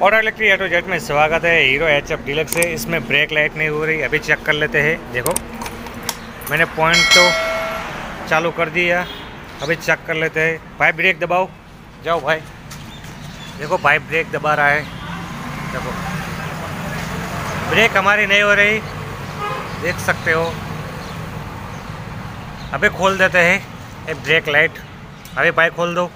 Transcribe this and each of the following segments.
Auto electric auto jet में स्वागत है। हीरो HF डीलक्स है। इसमें ब्रेक लाइट नहीं हो रही, अभी चेक कर लेते हैं। देखो मैंने पॉइंट तो चालू कर दिया, अभी चेक कर लेते हैं। भाई ब्रेक दबाओ, जाओ भाई। देखो भाई ब्रेक दबा रहा है, देखो ब्रेक हमारी नहीं हो रही, देख सकते हो। अभी खोल देते हैं ये ब्रेक लाइट। अभी भाई खोल दो।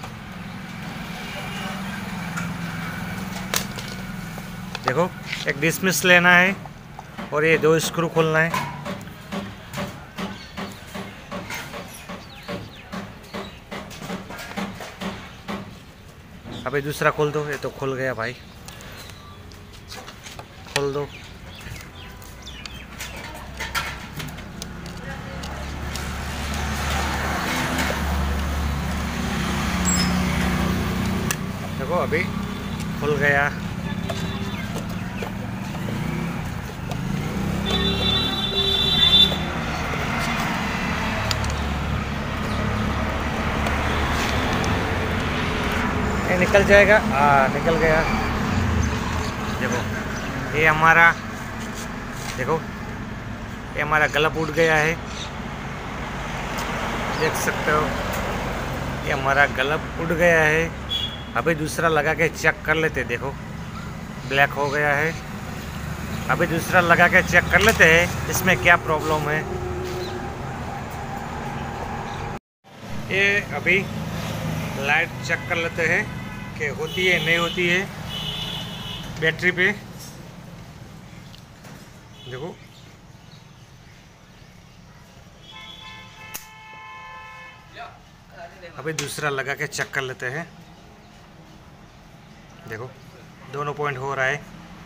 देखो एक डिसमिस लेना है और ये 2 स्क्रू खोलना है। अभी दूसरा खोल दो। ये तो खुल गया भाई, खोल दो। देखो अभी खुल गया। ये निकल जाएगा, निकल गया। देखो ये हमारा, देखो ये हमारा गलब उड़ गया है, देख सकते हो। ये हमारा गलब उड़ गया है। अभी दूसरा लगा के चेक कर लेते। देखो ब्लैक हो गया है। अभी दूसरा लगा के चेक कर लेते हैं इसमें क्या प्रॉब्लम है। ये अभी लाइट चेक कर लेते हैं कि होती है नहीं होती है बैटरी पे। देखो अभी दूसरा लगा के चेक कर लेते हैं। देखो दोनों पॉइंट हो रहा है।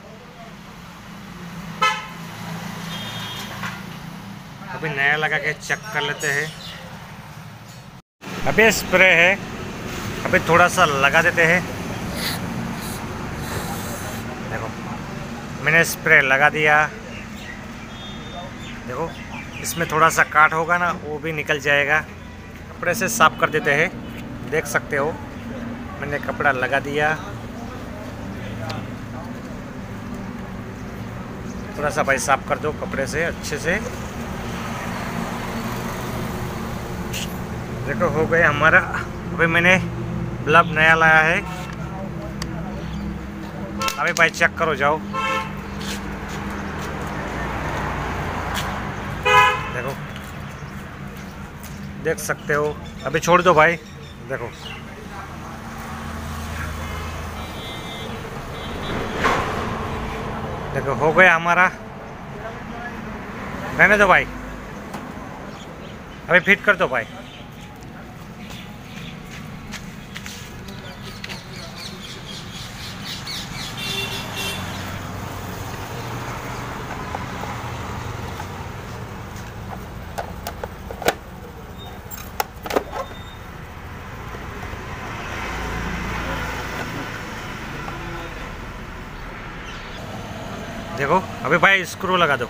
अभी नया लगा के चेक कर लेते हैं। अभी स्प्रे है, अभी थोड़ा सा लगा देते हैं। देखो मैंने स्प्रे लगा दिया। देखो इसमें थोड़ा सा काट होगा ना, वो भी निकल जाएगा। कपड़े से साफ कर देते हैं, देख सकते हो। मैंने कपड़ा लगा दिया। थोड़ा सा भाई साफ कर दो कपड़े से अच्छे से। देखो हो गया हमारा। अभी मैंने बल्ब नया लाया है। अभी भाई चेक करो, जाओ। देखो देख सकते हो। अभी छोड़ दो भाई। देखो देखो हो गया हमारा। रहने दो भाई, अभी फिट कर दो भाई। देखो अभी भाई स्क्रू लगा दो।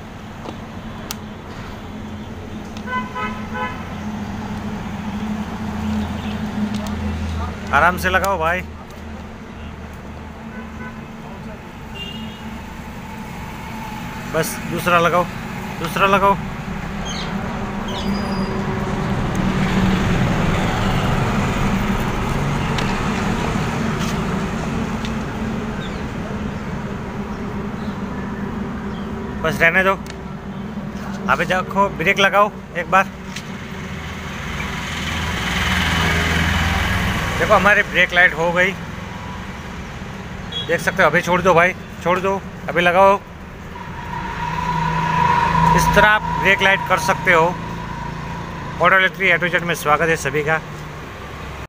आराम से लगाओ भाई। बस दूसरा लगाओ, दूसरा लगाओ। बस रहने दो। अभी देखो ब्रेक लगाओ एक बार। देखो हमारी ब्रेक लाइट हो गई, देख सकते हो। अभी छोड़ दो भाई, छोड़ दो। अभी लगाओ। इस तरह आप ब्रेक लाइट कर सकते हो। ऑटो इलेक्ट्रिक ऑटो जेट में स्वागत है सभी का।